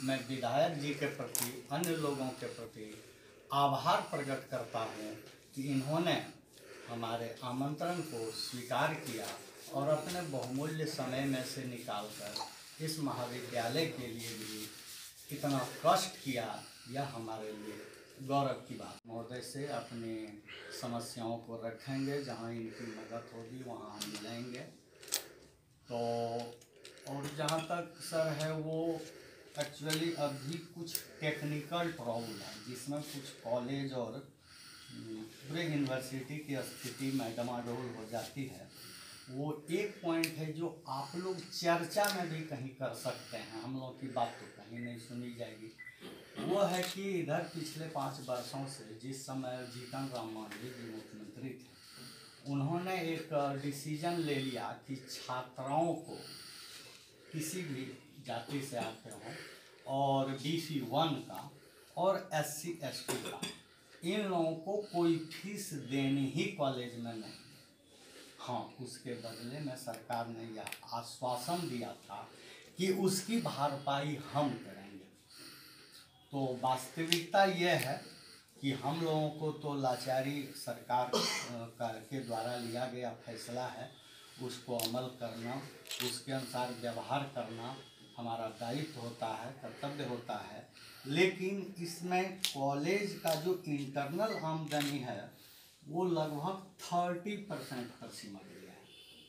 मैं विधायक जी के प्रति, अन्य लोगों के प्रति आभार प्रकट करता हूँ कि इन्होंने हमारे आमंत्रण को स्वीकार किया और अपने बहुमूल्य समय में से निकालकर इस महाविद्यालय के लिए भी इतना कष्ट किया। यह हमारे लिए गौरव की बात। महोदय से अपनी समस्याओं को रखेंगे, जहाँ इनकी मदद होगी वहाँ हम मिलेंगे। तो और जहाँ तक सर है वो एक्चुअली अभी कुछ टेक्निकल प्रॉब्लम है जिसमें कुछ कॉलेज और पूरे यूनिवर्सिटी की स्थिति में डमाडोल हो जाती है। वो एक पॉइंट है जो आप लोग चर्चा में भी कहीं कर सकते हैं, हम लोग की बात तो कहीं नहीं सुनी जाएगी। वो है कि इधर पिछले 5 वर्षों से जिस समय जीतन राम मांझी जी मुख्यमंत्री थे, उन्होंने एक डिसीजन ले लिया कि छात्राओं को किसी भी जाति से आते हों और BC 1 का और SC ST का, इन लोगों को कोई फीस देनी ही कॉलेज में नहीं। हाँ, उसके बदले में सरकार ने यह आश्वासन दिया था कि उसकी भरपाई हम करेंगे। तो वास्तविकता यह है कि हम लोगों को तो लाचारी सरकार के द्वारा लिया गया फैसला है, उसको अमल करना, उसके अनुसार व्यवहार करना हमारा दायित्व होता है, कर्तव्य होता है। लेकिन इसमें कॉलेज का जो इंटरनल आमदनी है वो लगभग 30% पर सिमट गया है।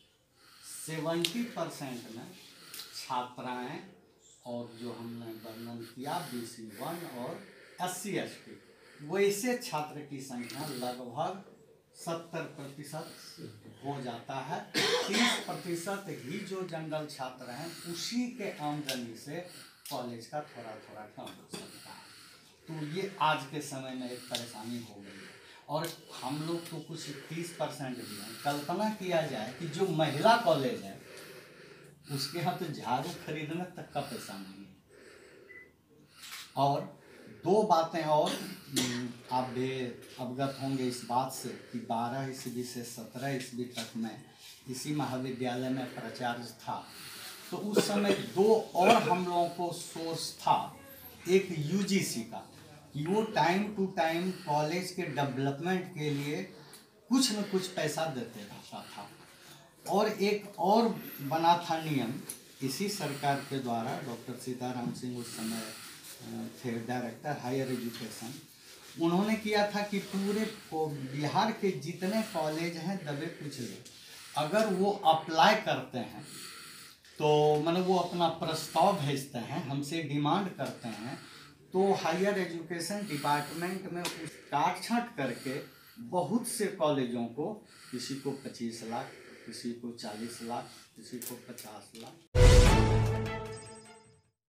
70% में छात्राएं और जो हमने वर्णन किया BC 1 और SC ST, वैसे छात्र की संख्या लगभग 70% हो जाता है। 30% ही जो जनरल छात्र हैं उसी के आमदनी से कॉलेज का थोड़ा थोड़ा कम हो सकता है। तो ये आज के समय में एक परेशानी हो गई है। और हम लोग तो कुछ 30% भी हैं। कल्पना किया जाए कि जो महिला कॉलेज है उसके यहाँ तो झाड़ू खरीदने तक का पैसा नहीं है। और 2 बातें और आप भी अवगत होंगे इस बात से कि 12 ईस्वी से 17 ईस्वी तक में इसी महाविद्यालय में प्राचार्य था। तो उस समय 2 और हम लोगों को सोर्स था, एक UGC का कि वो टाइम टू टाइम कॉलेज के डेवलपमेंट के लिए कुछ न कुछ पैसा देते रहता था। और एक और बना था नियम इसी सरकार के द्वारा, डॉक्टर सीताराम सिंह उस समय थे डायरेक्टर हायर एजुकेशन, उन्होंने किया था कि पूरे बिहार के जितने कॉलेज हैं दबे कुचले, अगर वो अप्लाई करते हैं तो मतलब वो अपना प्रस्ताव भेजते हैं, हमसे डिमांड करते हैं, तो हायर एजुकेशन डिपार्टमेंट में उस काट छाँट करके बहुत से कॉलेजों को, किसी को 25 लाख, किसी को 40 लाख, किसी को 50 लाख